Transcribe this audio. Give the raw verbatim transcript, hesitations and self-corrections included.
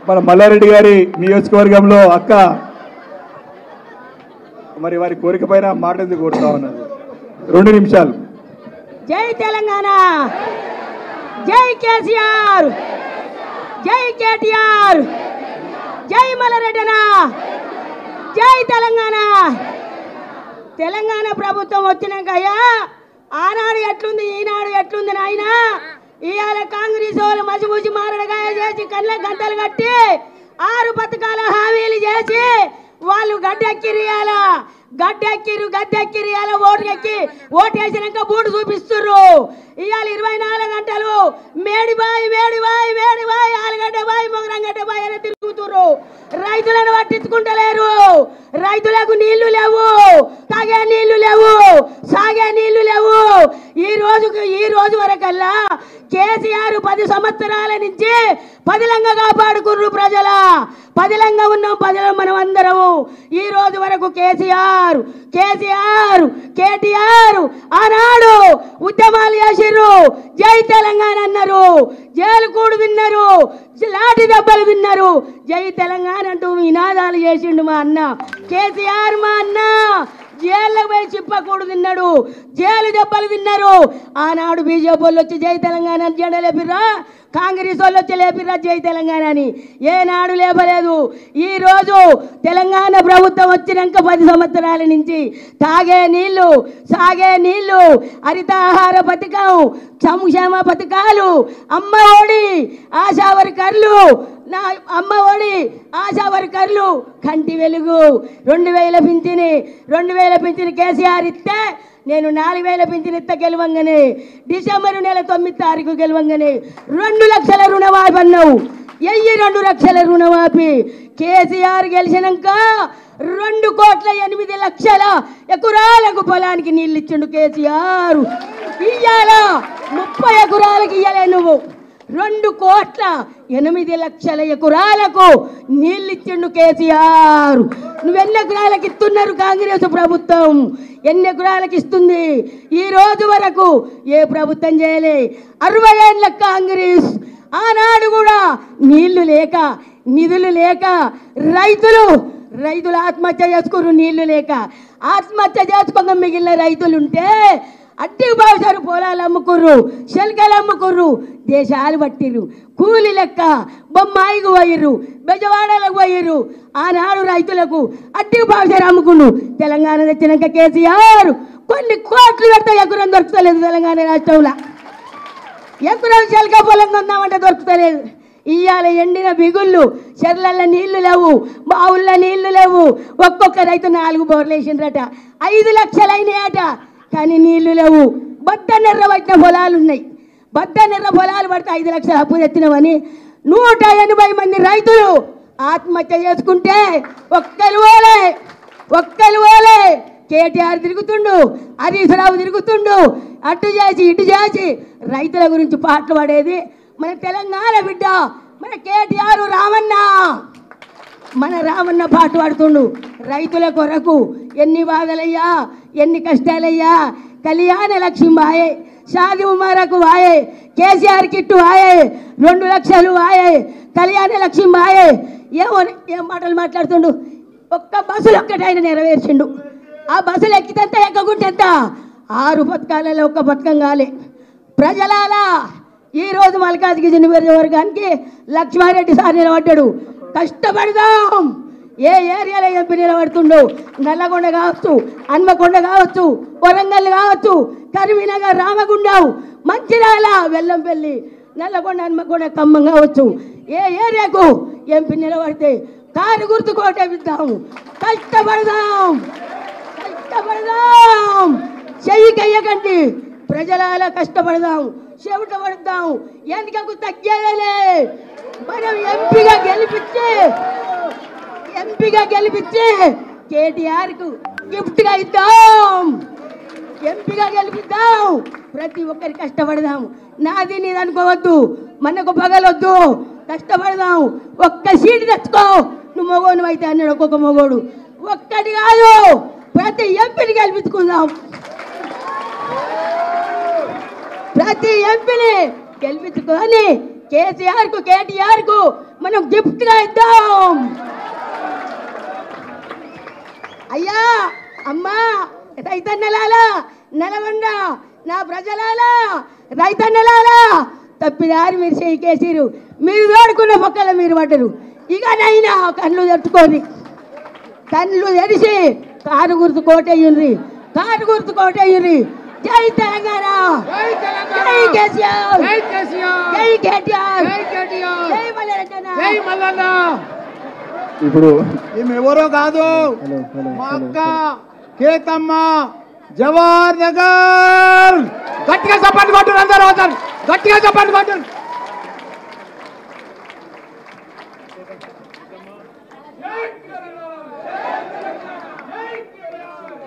మన మల్లారెడ్డి గారి నియోజకవర్గంలో అక్క మరి వారి కోరిక పైన మాట ఎందుకు కోరుతా ఉన్నారు రెండు నిమిషాలు. జై తెలంగాణ, జై కేసీఆర్, జై కేటీఆర్, జై మల్లారెడ్డనా, జై తెలంగాణ. తెలంగాణ ప్రభుత్వం వచ్చినాక అయ్యా ఆనాడు ఎట్లుంది ఈనాడు ఎట్లుంది నాయన. ఇవాళ కాంగ్రెస్ వాళ్ళు మసిమూసి మారడగాయ చేసి కళ్ళ గంటలు కట్టి ఆరు పథకాల హామీలు చేసి వాళ్ళు గడ్డెక్కిరియాల గడ్డెక్కిరు గద్దెక్కిరియాల ఓటు ఎక్కి ఓటు వేసినాక బూటు చూపిస్తుర్రు. ఇవాళ ఇరవై నాలుగు గంటలు మేడిబాయి మేడిబాయి మేడిబాయి ఆలుగడ్డ బాయి మొగరంగడ్డ బాయి అని తిరుగుతుర్రు. రైతులను పట్టించుకుంటలేరు. రైతులకు నీళ్లు లేవు, తాగే నీళ్లు లేవు, సాగే నీళ్లు లేవు. ఈ రోజుకు ఈ రోజు వరకల్లా కేసీఆర్ పది సంవత్సరాల నుంచి పదిలంగా కాపాడుకుర్రు ప్రజల. పదిలంగా ఉన్నాం పదిలం మనం అందరము. ఈ రోజు వరకు కేసీఆర్ కేసీఆర్ కేటీఆర్ ఆనాడు ఉద్యమాలు చేసిర్రు, జై తెలంగాణ అన్నారు, జైలు కూడు విన్నారు, లాఠీ దెబ్బలు విన్నారు, జై తెలంగాణ అంటూ నినాదాలు చేసిండు మా అన్న కేసీఆర్. మా అన్న జైళ్ళకు పోయి చిప్పకూడు తిన్నాడు, జైలు దెబ్బలు తిన్నారు. ఆనాడు బీజేపీ వాళ్ళు వచ్చి జై తెలంగాణ అని జెండా లేపిర్రా, కాంగ్రెస్ వాళ్ళు వచ్చి లేపిర్రా జై తెలంగాణ అని. ఏనాడు లేపలేదు. ఈరోజు తెలంగాణ ప్రభుత్వం వచ్చినాక పది సంవత్సరాల నుంచి తాగే నీళ్లు, సాగే నీళ్లు, హరితాహార పథకం, సంక్షేమ పథకాలు, అమ్మ ఒడి, ఆశా వర్కర్లు, నా అమ్మ ఒడి, ఆశా వర్కర్లు, కంటి వెలుగు, రెండు వేల పింఛని రెండు వేల పింఛని కేసీఆర్ ఇస్తే నేను నాలుగు వేల పింఛన్ ఇత్త గెలవంగానే డిసెంబర్ నెల తొమ్మిది తారీఖు గెలవంగానే రెండు లక్షల రుణమాఫీ అన్నావు. ఎయ్యి రెండు లక్షల రుణమాఫీ. కేసీఆర్ గెలిచినాక రెండు కోట్ల ఎనిమిది లక్షల ఎకరాలకు పొలానికి నీళ్ళు ఇచ్చిండు కేసీఆర్. ఇయ్యాల ముప్పై ఎకరాలకు ఇయ్యలే నువ్వు. రెండు కోట్ల ఎనిమిది లక్షల ఎకరాలకు నీళ్ళు ఇచ్చిండు కేసీఆర్. నువ్వెన్ని ఎకరాలకు ఇస్తున్నారు కాంగ్రెస్ ప్రభుత్వం? ఎన్ని ఎకరాలకు ఇస్తుంది? ఈ రోజు వరకు ఏ ప్రభుత్వం చేయలే. అరవై ఏళ్ళ కాంగ్రెస్ ఆనాడు కూడా నీళ్లు లేక నిధులు లేక రైతులు రైతులు ఆత్మహత్య చేసుకున్నారు. నీళ్లు లేక ఆత్మహత్య చేసుకోగా మిగిలిన రైతులుంటే అట్టి బావుసారు పొలాలు అమ్ముకుర్రు, శల్కలు అమ్ముకుర్రు, దేశాలు పట్టిర్రు, కూలి లెక్క బొమ్మాయికి పోయిర్రు, బెజవాడలకు పోయిర్రు. ఆనాడు రైతులకు అట్టి బావుసారు అమ్ముకున్నారు. తెలంగాణ తెచ్చినాక కేసీఆర్ కొన్ని కోట్లు పెడితే ఎకరం దొరుకుతలేదు తెలంగాణ రాష్ట్రంలో. ఎకరం శల్క పొలం కొందామంటే దొరుకుతలేదు. ఇవాళ ఎండిన బిగుళ్ళు, చెర్లల్లో నీళ్లు లేవు, బావుల్లో నీళ్లు లేవు. ఒక్కొక్క రైతు నాలుగు బోర్లు వేసిండ్రట, ఐదు లక్షలు అయినాయట, కానీ నీళ్లు లేవు. బద్ద నెర్ర పట్టిన పొలాలు ఉన్నాయి. బద్ద నెర్ర పొలాలు పడితే ఐదు లక్షలు అప్పు తెచ్చినామని నూట ఎనభై మంది రైతులు ఆత్మహత్య చేసుకుంటే ఒక్కరు ఓలే ఒక్కరు ఓలే కేటీఆర్ తిరుగుతుండు, హరీష్ రావు తిరుగుతుండు, అటు చేసి ఇటు చేసి రైతుల గురించి పాటలు పడేది మన తెలంగాణ బిడ్డ మన కేటీఆర్ రామన్న. మన రామన్న పాట పాడుతుండు రైతుల కొరకు. ఎన్ని బాధలయ్యా, ఎన్ని కష్టాలయ్యా. కళ్యాణ లక్ష్మి వాయే, షాది ఉమారకు వాయే, కేసీఆర్ కిట్టు వాయే, రెండు లక్షలు వాయే, కళ్యాణ లక్ష్మి వాయే. ఏమో ఏం మాటలు మాట్లాడుతుండు. ఒక్క బస్సులు ఒక్కటైనా నెరవేర్చిండు. ఆ బస్సులు ఎక్కితెంత ఎక్కకుంటెంత. ఆరు పథకాలలో ఒక్క పథకం కాలే. ప్రజలాలా ఈరోజు మల్కాజ్గిరి నియోజకవర్గానికి లక్ష్మారెడ్డి సార్ నిలబడ్డాడు. కష్టపడదాం. ఏ ఏరియాలో ఎంపీ నిలబడుతుండో, నల్లగొండ కావచ్చు, హన్మకొండ కావచ్చు, వరంగల్ కావచ్చు, కరీంనగర్, రామగుండం, మంచిర్యాల, వెల్లంపల్లి, నల్లగొండ, హన్మకొండ, ఖమ్మం కావచ్చు. ఏ ఏరియాకు ఎంపీ నిలబడితే కారు గుర్తు కోటేపిద్దాం. కష్టపడదాం కష్టపడదాం చెయ్యి కయ్యకండి. ప్రజల కష్టపడదాం, చెవిట పడదాం. ఎందుకు తగ్గేదలే. మనం ఎంపీగా గెలిపించి ఎంపీగా గెలిపించి కేటీఆర్కు గిఫ్ట్గా ఇద్దాం. ఎంపీగా గెలిపిద్దాం. ప్రతి ఒక్కరి కష్టపడదాం. నాది నీది అనుకోవద్దు, మనకు పగలొద్దు. కష్టపడదాం. ఒక్క సీటు తెచ్చుకో. నువ్వు మొగోడు అయితే అన్నాడు ఒక్కొక్క మొగోడు. ఒక్కటి కాదు, ప్రతి ఎంపీని గెలిపించుకుందాం. ప్రతి ఎంపీని గెలిపించుకొని కేసీఆర్ కు కేటీఆర్ కు మనం గిఫ్ట్ గా ఇద్దాం. అయ్యా అమ్మా రైతన్నలాలా నల్గొండ నా ప్రజలాలా రైతన్నలాలా తప్పిదారి మీరు చేయికేసిరు. మీరు తోడుకున్న మొక్కలు మీరు పడ్డరు. ఇక నైనా కళ్ళు తట్టుకొని కళ్ళు తెరిచి కారు గుర్తు కోటయ్యుండ్రి, కారు గుర్తు కోటయ్యుండ్రి. జై తెలంగాణ, జై కేసీఆర్, జై కేటీఆర్, జై మల్లన్న. ఇప్పుడు ఈమె ఎవరో కాదు, మా అక్క కేతమ్మ జవహర్ నగర్. గట్టిగా చప్పట్లు కొట్టు అందరూ, గట్టిగా చప్పట్లు కొట్టు.